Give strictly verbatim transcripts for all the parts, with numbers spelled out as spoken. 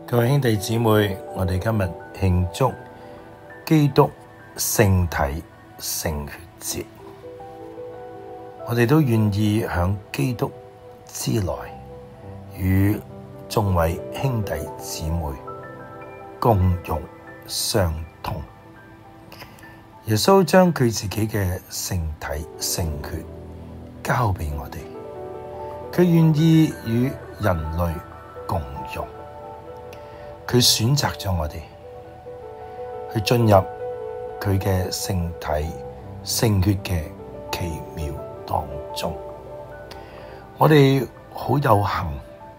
各位兄弟姊妹，我哋今日慶祝基督聖體聖血節，我哋都願意響基督之內，與眾位兄弟姊妹共融相通。耶穌將佢自己嘅聖體聖血交俾我哋，佢願意與人類共融，佢選擇咗我哋去進入佢嘅聖體聖血嘅奇妙當中。我哋好有幸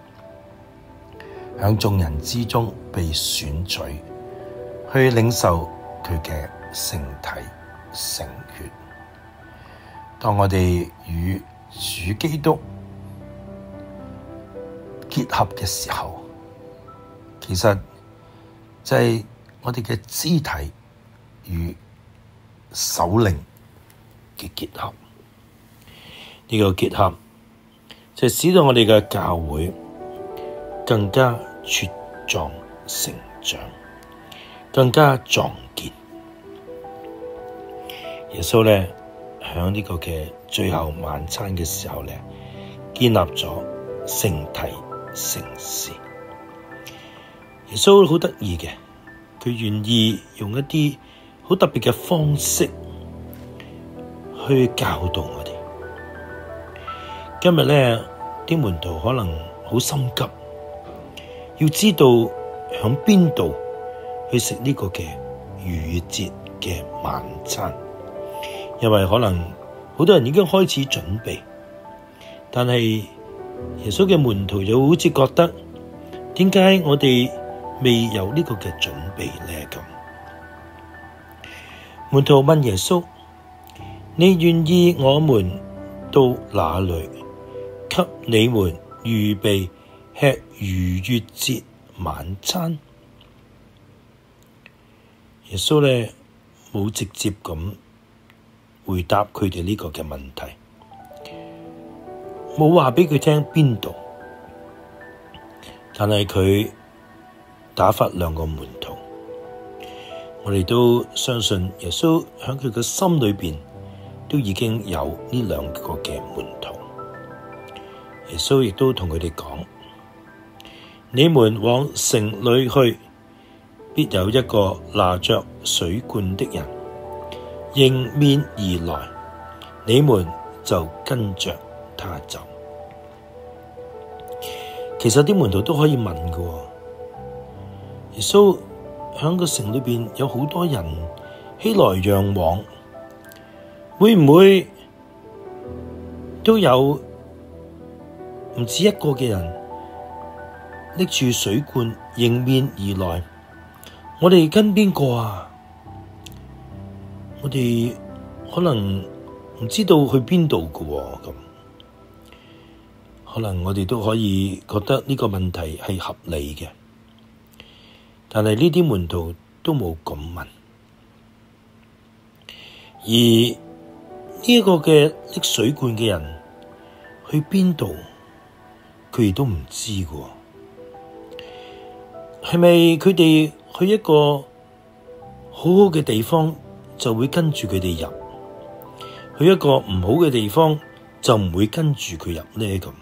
響眾人之中被選取，去領受佢嘅聖體聖血。當我哋與主基督結合嘅時候，其實就係我哋嘅肢體與首領嘅結合。呢、這個結合就使到我哋嘅教會更加茁壯成長，更加壯健。耶穌咧喺呢個嘅最後晚餐嘅時候咧，建立咗聖體聖事。耶穌好得意嘅，佢願意用一啲好特別嘅方式去教導我哋。今日咧，啲門徒可能好心急，要知道響邊度去食呢個嘅逾越節嘅晚餐，因為可能好多人已經開始準備，但係耶穌嘅門徒又好似覺得，點解我哋未有呢個嘅準備呢？咁門徒問耶穌：你願意我們到哪裏，給你們預備吃逾越節晚餐？耶穌呢冇直接咁回答佢哋呢個嘅問題，冇話俾佢聽邊度，但係佢打發兩個門徒。我哋都相信耶穌喺佢嘅心裏邊都已經有呢兩個嘅門徒。耶穌亦都同佢哋講：你們往城裏去，必有一個拿着水罐的人迎面而來，你們就跟着他走。其實啲門徒都可以問嘅，耶穌喺個城裏邊有好多人熙來攘往，會唔會都有唔止一個嘅人拎住水罐迎面而來？我哋跟邊個啊？我哋可能唔知道去邊度嘅咁，可能我哋都可以覺得呢個問題係合理嘅，但係呢啲門徒都冇咁問。而呢一個嘅拎水罐嘅人去邊度，佢哋都唔知嘅。係咪佢哋去一個好好嘅地方就會跟住佢哋入，去一個唔好嘅地方就唔會跟住佢入呢？咁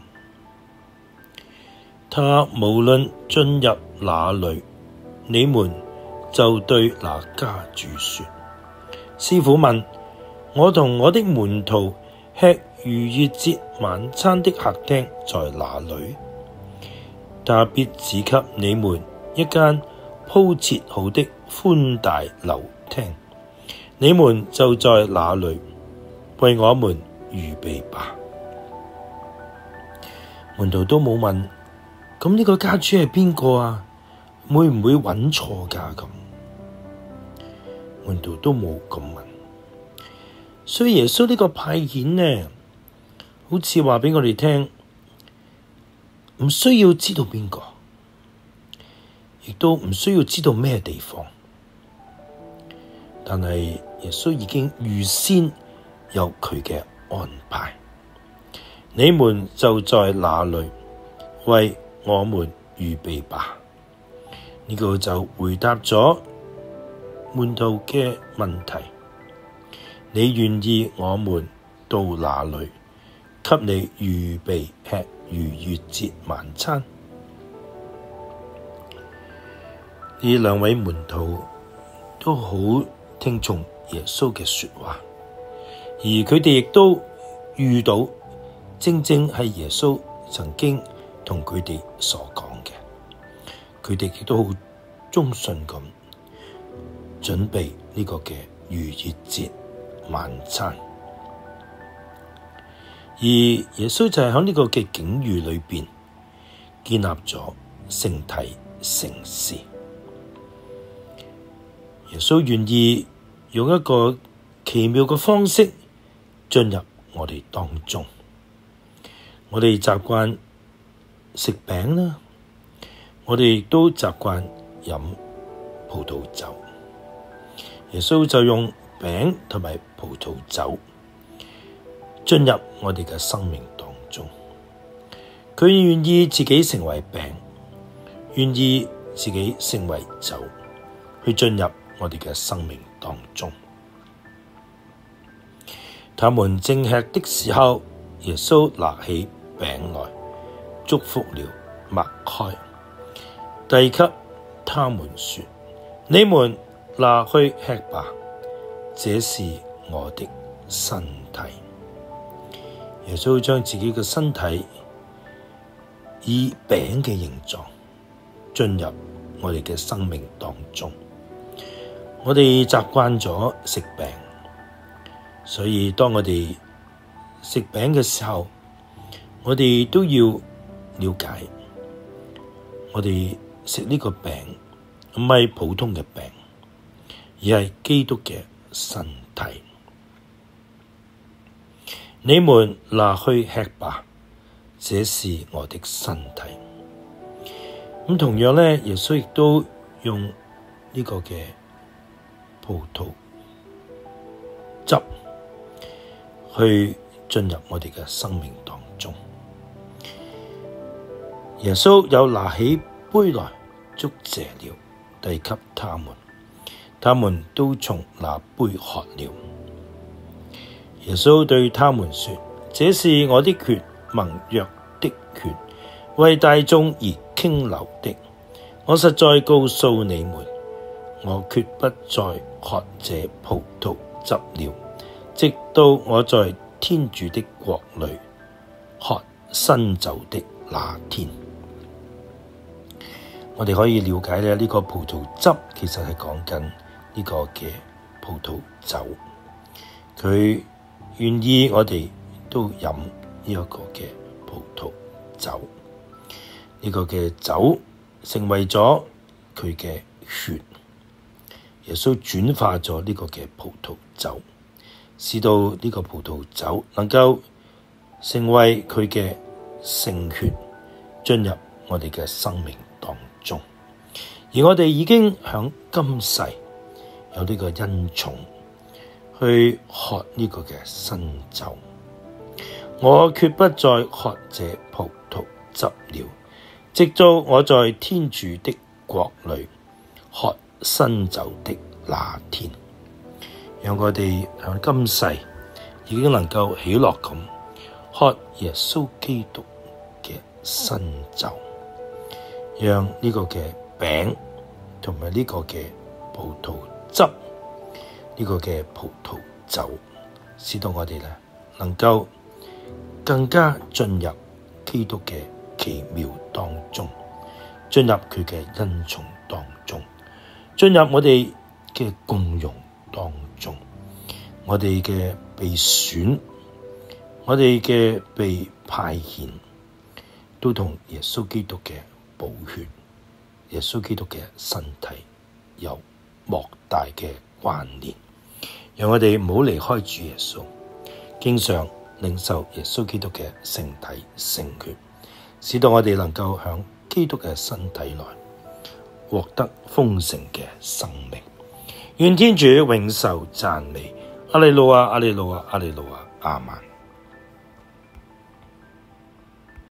他無論進入哪裏，你們就對那家主說：師傅問我同我的門徒吃逾越節晚餐的客廳在哪裏？他必指給你們一間鋪設好的寬大樓廳，你們就在那裏為我們預備吧。門徒都冇問，咁呢個家主係邊個啊？會唔會揾錯㗎？咁門徒都冇咁問，所以耶穌呢個派遣呢，好似話俾我哋聽，唔需要知道邊個，亦都唔需要知道咩地方，但係耶穌已經預先有佢嘅安排，你們就在那裏為我們預備吧。 呢個就回答咗門徒嘅問題。你願意我們到哪裏，給你預備吃逾越節晚餐？呢兩位門徒都好聽從耶穌嘅說話，而佢哋亦都遇到正正係耶穌曾經同佢哋所講嘅，佢哋亦都好忠信咁準備呢個嘅逾越節晚餐。而耶穌就係喺呢個嘅境遇裏邊建立咗聖體聖事。耶穌願意用一個奇妙嘅方式進入我哋當中。我哋習慣食餅啦，我哋亦都習慣飲葡萄酒。耶穌就用餅同埋葡萄酒進入我哋嘅生命當中。佢願意自己成為餅，願意自己成為酒，去進入我哋嘅生命當中。他們正吃的時候，耶穌拿起餅來，祝福了，擘開，遞給他們說：你們拿去吃吧，這是我的身體。耶穌將自己嘅身體以餅嘅形狀進入我哋嘅生命當中。我哋習慣咗食餅，所以當我哋食餅嘅時候，我哋都要了解，我哋食呢個餅唔係普通嘅餅，而係基督嘅身體。你們拿去吃吧，這是我的身體。咁同樣呢，耶穌亦都用呢個嘅葡萄汁去進入我哋嘅生命當中。耶穌又拿起杯來，祝謝了，遞給他們，他們都從那杯喝了。耶穌對他們說：這是我的血，盟約的血，為大眾而傾流的。我實在告訴你們，我決不再喝這葡萄汁了，直到我在天主的國裏喝新酒的那天。我哋可以了解咧，呢個葡萄汁其實係講緊呢個嘅葡萄酒。佢願意我哋都飲呢一個嘅葡萄酒，呢個嘅酒成為咗佢嘅血。耶穌轉化咗呢個嘅葡萄酒，使到呢個葡萄酒能夠成為佢嘅聖血，進入我哋嘅生命當中。而我哋已經響今世有呢個恩寵去喝呢個嘅新酒。我決不再喝這葡萄汁了，直到我在天主的國裏喝新酒的那天。讓我哋響今世已經能夠喜樂咁喝耶穌基督嘅新酒，讓呢個嘅餅同埋呢個嘅葡萄汁，呢個嘅葡萄酒，使到我哋咧能夠更加進入基督嘅奇妙當中，進入佢嘅恩寵當中，進入我哋嘅共融當中，我哋嘅被選，我哋嘅被派遣，都同耶穌基督嘅寶血，耶穌基督嘅身體有莫大嘅關聯。讓我哋唔好離開主耶穌，經常領受耶穌基督嘅聖體聖血，使到我哋能夠響基督嘅身體內獲得豐盛嘅生命。願天主永受讚美。阿利路亞，阿利路亞，阿利路亞，阿們。